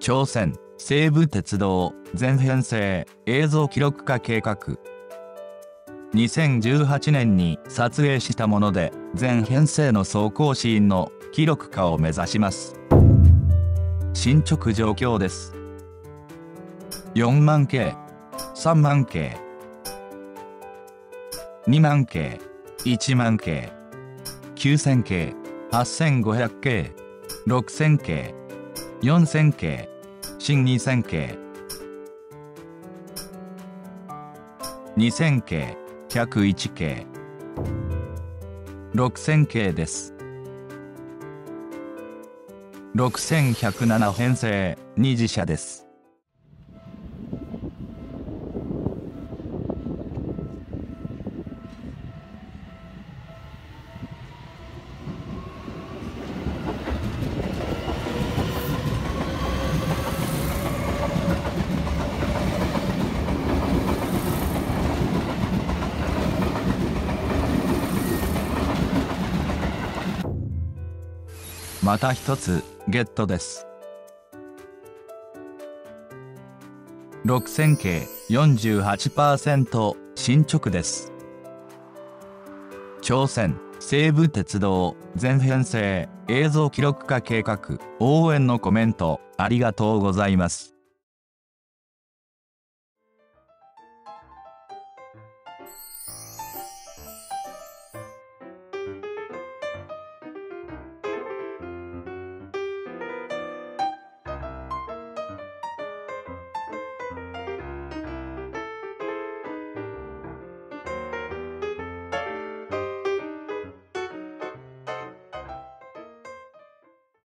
朝鮮西部鉄道全編成映像記録化計画。2018年に撮影したもので、全編成の走行シーンの記録化を目指します。進捗状況です。4万系、3万系、2万系、1万系、9000系、8500系、6000系、4000系、新2000系、2000系、101系、6000系です。6107編成2次車です。また一つゲットです。6000系 48% 進捗です。朝鮮西部鉄道全編成映像記録化計画応援のコメントありがとうございます。